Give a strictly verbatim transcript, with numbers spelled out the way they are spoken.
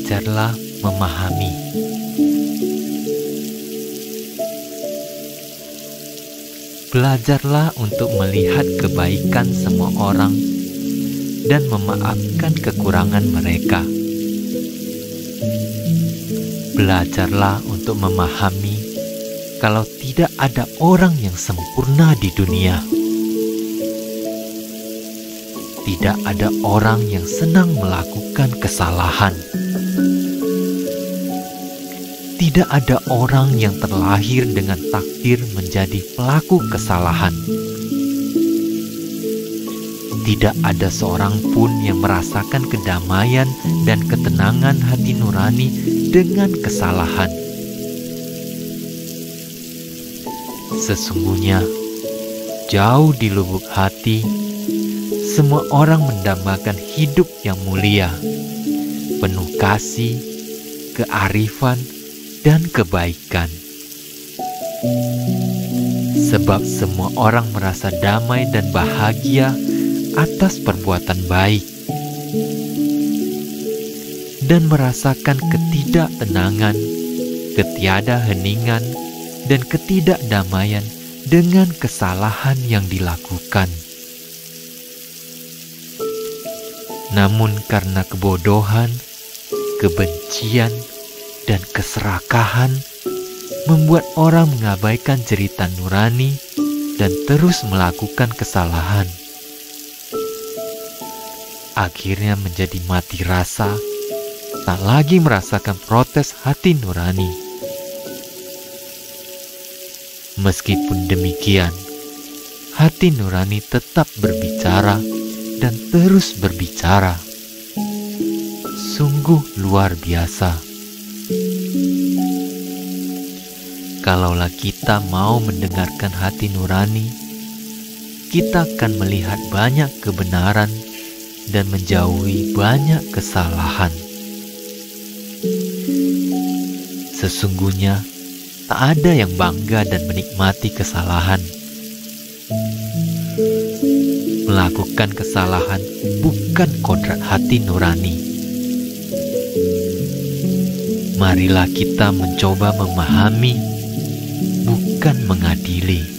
belajarlah memahami. Belajarlah untuk melihat kebaikan semua orang dan memaafkan kekurangan mereka. Belajarlah untuk memahami kalau tidak ada orang yang sempurna di dunia. Tidak ada orang yang senang melakukan kesalahan. Tidak ada orang yang terlahir dengan takdir menjadi pelaku kesalahan. Tidak ada seorang pun yang merasakan kedamaian dan ketenangan hati nurani dengan kesalahan. Sesungguhnya, jauh di lubuk hati, semua orang mendambakan hidup yang mulia, penuh kasih, kearifan, dan kebaikan. Sebab semua orang merasa damai dan bahagia atas perbuatan baik dan merasakan ketidaktenangan, ketiada heningan, dan ketidakdamaian dengan kesalahan yang dilakukan. Namun karena kebodohan, kebencian, dan keserakahan membuat orang mengabaikan cerita nurani dan terus melakukan kesalahan. Akhirnya menjadi mati rasa, tak lagi merasakan protes hati nurani. Meskipun demikian, hati nurani tetap berbicara dan terus berbicara. Sungguh luar biasa. Kalaulah kita mau mendengarkan hati nurani, kita akan melihat banyak kebenaran dan menjauhi banyak kesalahan. Sesungguhnya, tak ada yang bangga dan menikmati kesalahan. Melakukan kesalahan bukan kodrat hati nurani. Marilah kita mencoba memahami, bukan mengadili.